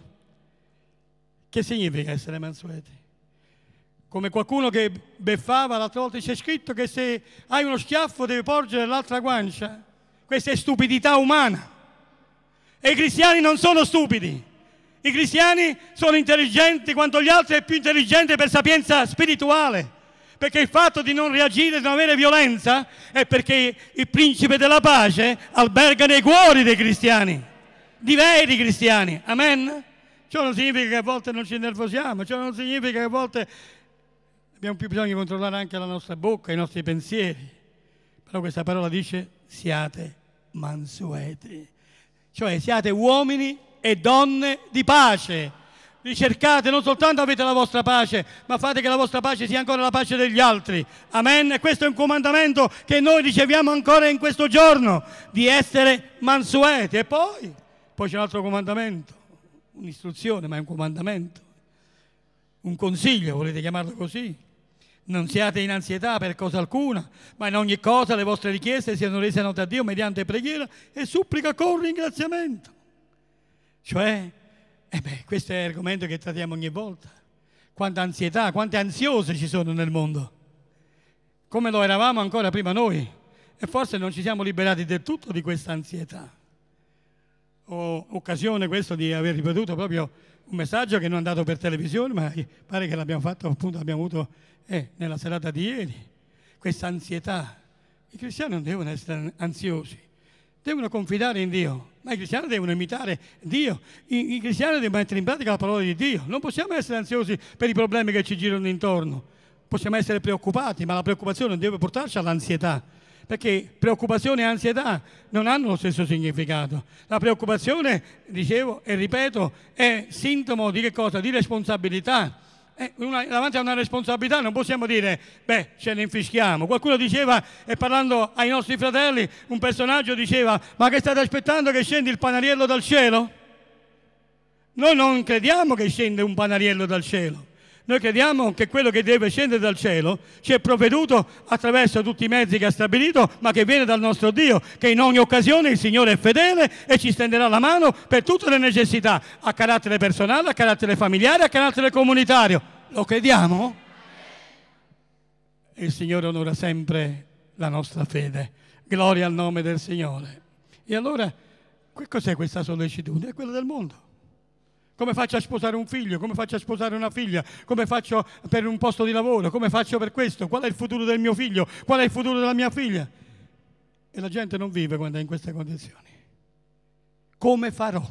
Che significa essere mansueti? Come qualcuno che beffava l'altra volta, c'è scritto che se hai uno schiaffo devi porgere l'altra guancia. Questa è stupidità umana. E i cristiani non sono stupidi. I cristiani sono intelligenti quanto gli altri, e più intelligenti per sapienza spirituale. Perché il fatto di non reagire, di non avere violenza, è perché il principe della pace alberga nei cuori dei cristiani, di veri cristiani. Amen? Ciò non significa che a volte non ci innervosiamo, ciò non significa che a volte abbiamo più bisogno di controllare anche la nostra bocca, i nostri pensieri. Però questa parola dice: siate mansueti. Cioè siate uomini e donne di pace. Ricercate, non soltanto avete la vostra pace, ma fate che la vostra pace sia ancora la pace degli altri. Amen? E questo è un comandamento che noi riceviamo ancora in questo giorno, di essere mansueti. E poi, poi c'è un altro comandamento, un'istruzione, ma è un comandamento, un consiglio, volete chiamarlo così. Non siate in ansietà per cosa alcuna, ma in ogni cosa le vostre richieste siano rese note a Dio mediante preghiera e supplica con ringraziamento. Cioè, eh beh, questo è l'argomento che trattiamo ogni volta. Quanta ansietà, quante ansiose ci sono nel mondo. Come lo eravamo ancora prima noi. E forse non ci siamo liberati del tutto di questa ansietà. Ho occasione questo di aver ripetuto proprio un messaggio che non è andato per televisione, ma pare che l'abbiamo fatto, appunto, l'abbiamo avuto eh, nella serata di ieri. Questa ansietà. I cristiani non devono essere ansiosi, devono confidare in Dio. Ma i cristiani devono imitare Dio, I, i cristiani devono mettere in pratica la parola di Dio. Non possiamo essere ansiosi per i problemi che ci girano intorno, possiamo essere preoccupati, ma la preoccupazione non deve portarci all'ansietà, perché preoccupazione e ansietà non hanno lo stesso significato. La preoccupazione, dicevo e ripeto, è sintomo di che cosa? Di responsabilità, Eh, una, davanti a una responsabilità non possiamo dire, beh, ce ne infischiamo. Qualcuno diceva, e parlando ai nostri fratelli, un personaggio diceva, ma che state aspettando che scendi il panariello dal cielo? Noi non crediamo che scende un panariello dal cielo. Noi crediamo che quello che deve scendere dal cielo ci è provveduto attraverso tutti i mezzi che ha stabilito, ma che viene dal nostro Dio, che in ogni occasione il Signore è fedele e ci stenderà la mano per tutte le necessità, a carattere personale, a carattere familiare, a carattere comunitario. Lo crediamo? E il Signore onora sempre la nostra fede. Gloria al nome del Signore. E allora, cos'è questa sollecitudine? È quella del mondo. Come faccio a sposare un figlio? Come faccio a sposare una figlia? Come faccio per un posto di lavoro? Come faccio per questo? Qual è il futuro del mio figlio? Qual è il futuro della mia figlia? E la gente non vive quando è in queste condizioni. Come farò?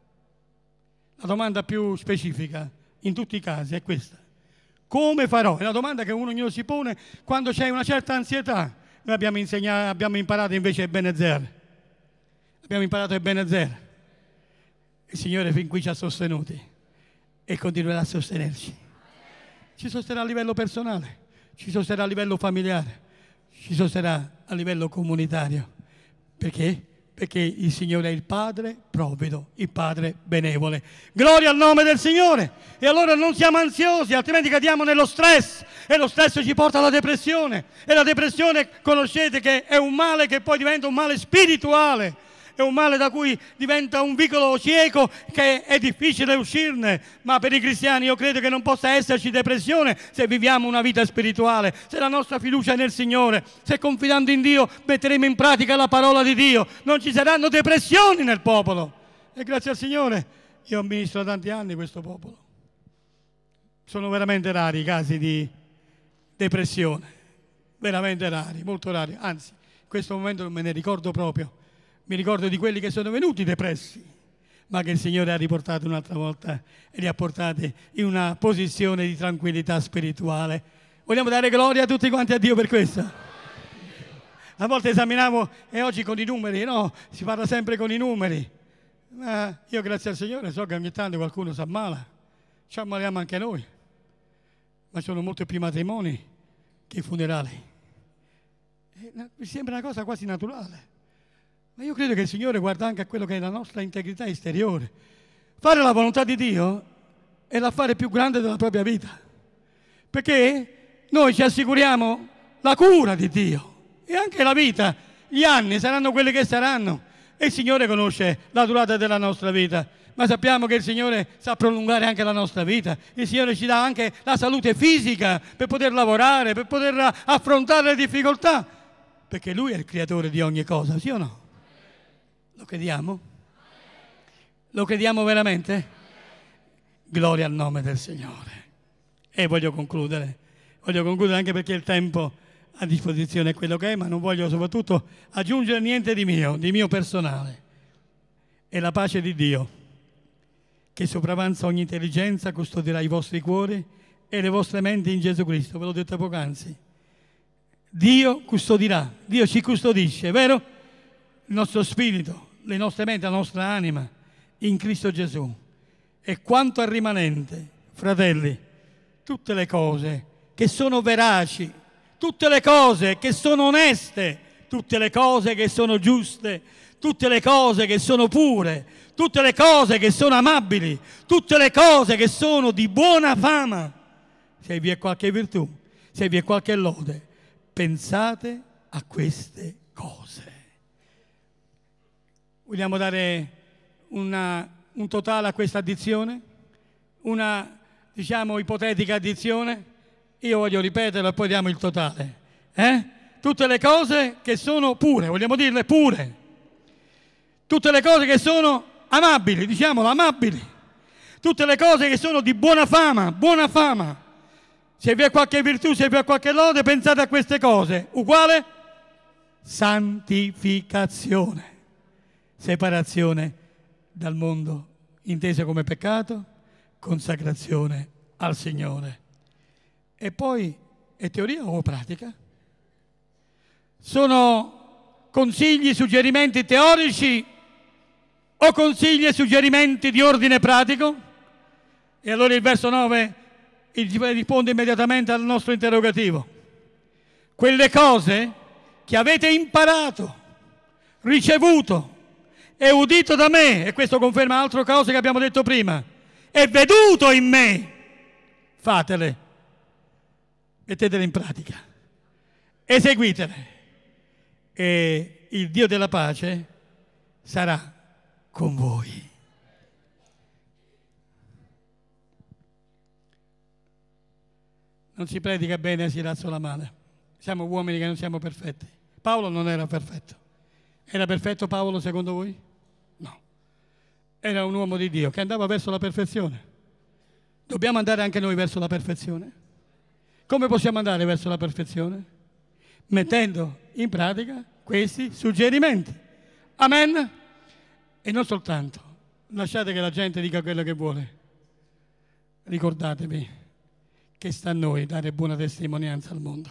La domanda più specifica in tutti i casi è questa. Come farò? È una domanda che uno ognuno si pone quando c'è una certa ansietà. Noi abbiamo, insegnato, abbiamo imparato invece Ebenezer. Abbiamo imparato Ebenezer. Il Signore fin qui ci ha sostenuti e continuerà a sostenerci. Ci sosterrà a livello personale, ci sosterrà a livello familiare, ci sosterrà a livello comunitario. Perché? Perché il Signore è il Padre provvido, il Padre benevole. Gloria al nome del Signore! E allora non siamo ansiosi, altrimenti cadiamo nello stress. E lo stress ci porta alla depressione. E la depressione, conoscete che è un male che poi diventa un male spirituale. È un male da cui diventa un vicolo cieco che è difficile uscirne, ma per i cristiani io credo che non possa esserci depressione se viviamo una vita spirituale, se la nostra fiducia è nel Signore, se confidando in Dio metteremo in pratica la parola di Dio, non ci saranno depressioni nel popolo. E grazie al Signore io amministro da tanti anni questo popolo. Sono veramente rari i casi di depressione, veramente rari, molto rari, anzi in questo momento non me ne ricordo proprio. Mi ricordo di quelli che sono venuti depressi, ma che il Signore ha riportato un'altra volta e li ha portati in una posizione di tranquillità spirituale. Vogliamo dare gloria a tutti quanti a Dio per questo? A volte esaminavo, e oggi con i numeri, no, si parla sempre con i numeri. Ma io grazie al Signore so che ogni tanto qualcuno si ammala, ci ammaliamo anche noi, ma ci sono molti più matrimoni che funerali. Mi sembra una cosa quasi naturale. Ma io credo che il Signore guarda anche a quello che è la nostra integrità esteriore. Fare la volontà di Dio è l'affare più grande della propria vita, perché noi ci assicuriamo la cura di Dio e anche la vita. Gli anni saranno quelli che saranno e il Signore conosce la durata della nostra vita, ma sappiamo che il Signore sa prolungare anche la nostra vita. Il Signore ci dà anche la salute fisica per poter lavorare, per poter affrontare le difficoltà, perché Lui è il creatore di ogni cosa, sì o no? Lo crediamo? Lo crediamo veramente? Gloria al nome del Signore. E voglio concludere. Voglio concludere anche perché il tempo a disposizione è quello che è, ma non voglio soprattutto aggiungere niente di mio, di mio personale. E la pace di Dio, che sopravanza ogni intelligenza, custodirà i vostri cuori e le vostre menti in Gesù Cristo. Ve l'ho detto poc'anzi. Dio custodirà, Dio ci custodisce, vero? Il nostro spirito, le nostre menti, la nostra anima in Cristo Gesù. E quanto al rimanente, fratelli, tutte le cose che sono veraci, tutte le cose che sono oneste, tutte le cose che sono giuste, tutte le cose che sono pure, tutte le cose che sono amabili, tutte le cose che sono di buona fama, se vi è qualche virtù, se vi è qualche lode, pensate a queste cose. Vogliamo dare una, un totale a questa addizione? Una, diciamo, ipotetica addizione? Io voglio ripeterlo e poi diamo il totale. Eh? Tutte le cose che sono pure, vogliamo dirle pure. Tutte le cose che sono amabili, diciamolo, amabili. Tutte le cose che sono di buona fama, buona fama. Se vi è qualche virtù, se vi è qualche lode, pensate a queste cose. Uguale? Santificazione. Separazione dal mondo, intesa come peccato, consacrazione al Signore. E poi è teoria o pratica? Sono consigli, suggerimenti teorici o consigli e suggerimenti di ordine pratico? E allora il verso nove, risponde immediatamente al nostro interrogativo. Quelle cose che avete imparato, ricevuto e udito da me, e questo conferma altre cose che abbiamo detto prima, e veduto in me, fatele, mettetele in pratica, eseguitele, e il Dio della pace sarà con voi. Non si predica bene, si razzola male. Siamo uomini che non siamo perfetti. Paolo non era perfetto. Era perfetto Paolo secondo voi? No. Era un uomo di Dio che andava verso la perfezione. Dobbiamo andare anche noi verso la perfezione. Come possiamo andare verso la perfezione? Mettendo in pratica questi suggerimenti. Amen? E non soltanto. Lasciate che la gente dica quello che vuole. Ricordatevi che sta a noi dare buona testimonianza al mondo.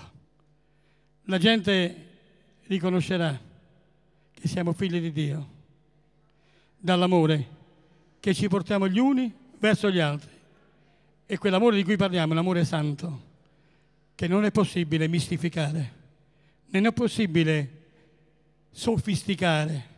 La gente riconoscerà che siamo figli di Dio dall'amore che ci portiamo gli uni verso gli altri, e quell'amore di cui parliamo è un amore santo che non è possibile mistificare, non è possibile sofisticare.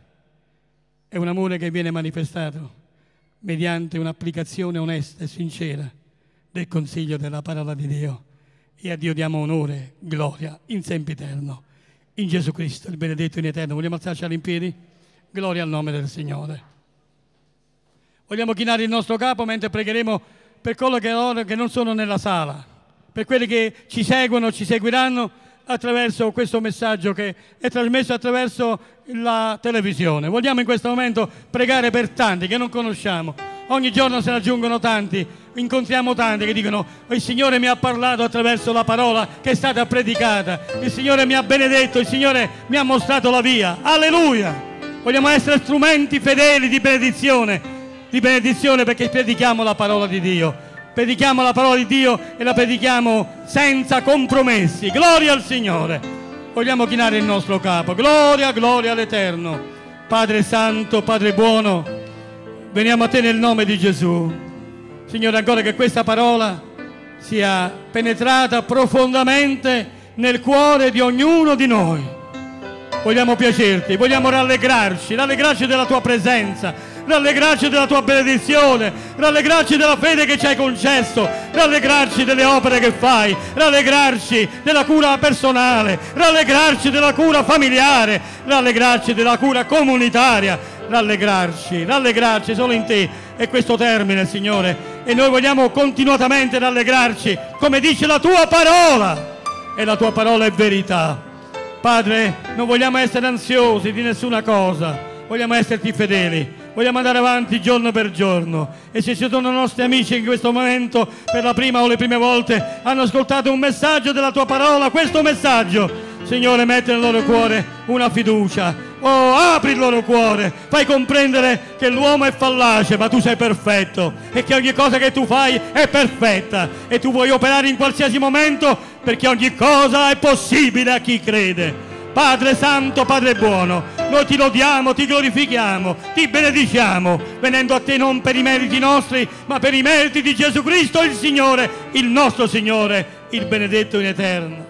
È un amore che viene manifestato mediante un'applicazione onesta e sincera del consiglio della parola di Dio, e a Dio diamo onore, gloria in sempiterno, in Gesù Cristo, il benedetto in eterno. Vogliamo alzarci in piedi? Gloria al nome del Signore. Vogliamo chinare il nostro capo mentre pregheremo per coloro che, che non sono nella sala, per quelli che ci seguono, ci seguiranno attraverso questo messaggio che è trasmesso attraverso la televisione. Vogliamo in questo momento pregare per tanti che non conosciamo. Ogni giorno se ne aggiungono tanti, incontriamo tanti che dicono: il Signore mi ha parlato attraverso la parola che è stata predicata, il Signore mi ha benedetto, il Signore mi ha mostrato la via. Alleluia! Vogliamo essere strumenti fedeli di benedizione, di benedizione, perché predichiamo la parola di Dio, predichiamo la parola di Dio e la predichiamo senza compromessi. Gloria al Signore! Vogliamo chinare il nostro capo. Gloria, gloria all'Eterno. Padre Santo, Padre buono, veniamo a te nel nome di Gesù. Signore, ancora che questa parola sia penetrata profondamente nel cuore di ognuno di noi. Vogliamo piacerti, vogliamo rallegrarci, rallegrarci della tua presenza, rallegrarci della tua benedizione, rallegrarci della fede che ci hai concesso, rallegrarci delle opere che fai, rallegrarci della cura personale, rallegrarci della cura familiare, rallegrarci della cura comunitaria, rallegrarci, rallegrarci solo in te. E questo termine, Signore, e noi vogliamo continuamente rallegrarci, come dice la tua parola, e la tua parola è verità. Padre, non vogliamo essere ansiosi di nessuna cosa, vogliamo esserti fedeli, vogliamo andare avanti giorno per giorno. E se ci sono nostri amici che in questo momento per la prima o le prime volte hanno ascoltato un messaggio della tua parola, questo messaggio, Signore, metti nel loro cuore una fiducia. Oh, apri il loro cuore, fai comprendere che l'uomo è fallace, ma tu sei perfetto, e che ogni cosa che tu fai è perfetta, e tu vuoi operare in qualsiasi momento, perché ogni cosa è possibile a chi crede. Padre Santo, Padre buono, noi ti lodiamo, ti glorifichiamo, ti benediciamo, venendo a te non per i meriti nostri, ma per i meriti di Gesù Cristo, il Signore, il nostro Signore, il benedetto in eterno.